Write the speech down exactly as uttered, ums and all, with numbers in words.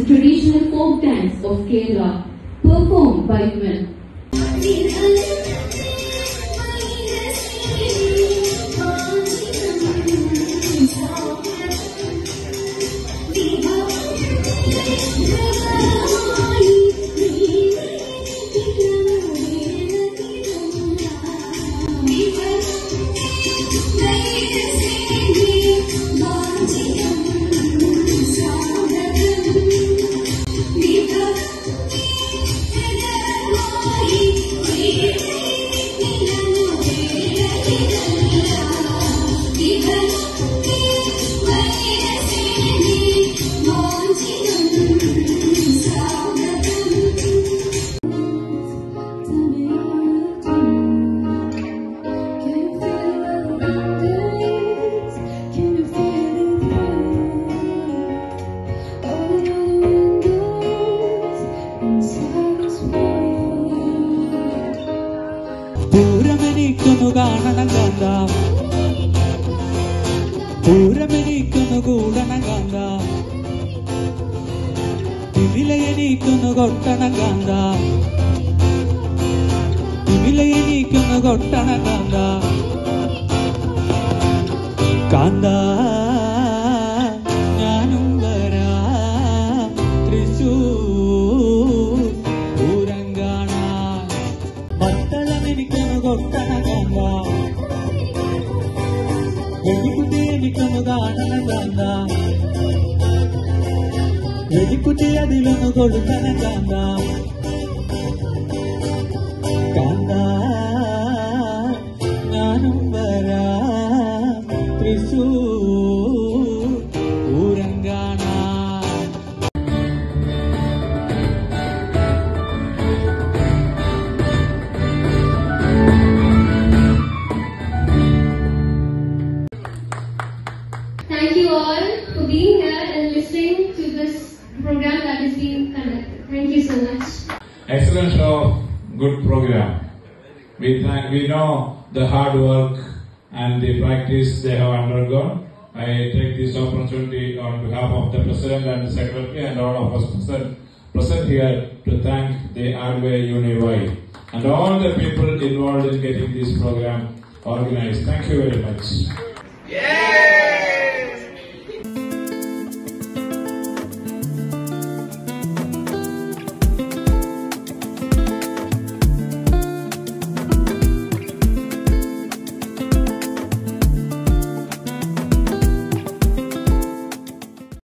traditional folk dance of Kerala, performed by women. പൂരമെനിക്കൊന്നു കാണണം കാന്ത, പൂരമെനിക്കൊന്നു കൂടണം കാന്ത, തിമിലയെനിക്കൊന്നു കൊട്ടണം കാന്ത, തിമിലയെനിക്കൊന്നു കൊട്ടണം കാന്ത, കാന്ത ഞാനും വരാം തൃശ്ശൂർ പൂരം കാണാൻ, മത്തളമെനിക്കൊന്നു കൊട്ടണം കാന്ത, വെടിക്കുട്ടി എനിക്കൊന്നു കാണണം കാന്ത, വെടിക്കുട്ടി അതിലൊന്നു കൊടുക്കണം കാന്ത, കാന്ത ഞാനും വരാം തൃശ്ശൂർ പൂരം കാണാൻ. Thank you all for being here and listening to this program that is being conducted. Thank you so much. Excellent show, good program. We thank, we know the hard work and the practice they have undergone. I take this opportunity on behalf of the President and the Secretary and all of us present, present here to thank the Adway Univy and all the people involved in getting this program organized. Thank you very much. Yeah!